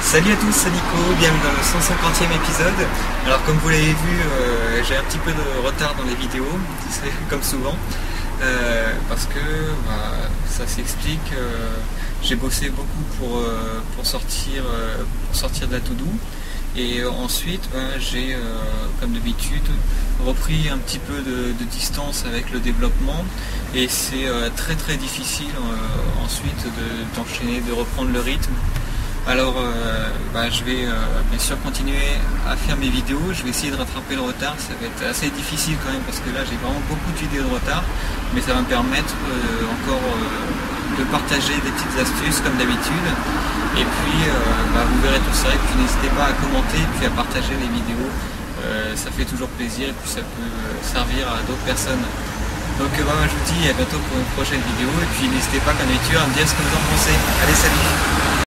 Salut à tous, c'est Nico, bienvenue dans le 150e épisode. Alors comme vous l'avez vu, j'ai un petit peu de retard dans les vidéos, c'est comme souvent, parce que ça s'explique, j'ai bossé beaucoup pour sortir de la to-do, et ensuite j'ai, comme d'habitude, repris un petit peu de distance avec le développement, et c'est très difficile ensuite d'enchaîner, de reprendre le rythme. Alors je vais bien sûr continuer à faire mes vidéos, je vais essayer de rattraper le retard, ça va être assez difficile quand même parce que là j'ai vraiment beaucoup de vidéos de retard, mais ça va me permettre encore de partager des petites astuces comme d'habitude, et puis vous verrez tout ça, et puis n'hésitez pas à commenter et puis à partager les vidéos, ça fait toujours plaisir et puis ça peut servir à d'autres personnes. Donc je vous dis à bientôt pour une prochaine vidéo, et puis n'hésitez pas comme d'habitude à me dire ce que vous en pensez. Allez, salut!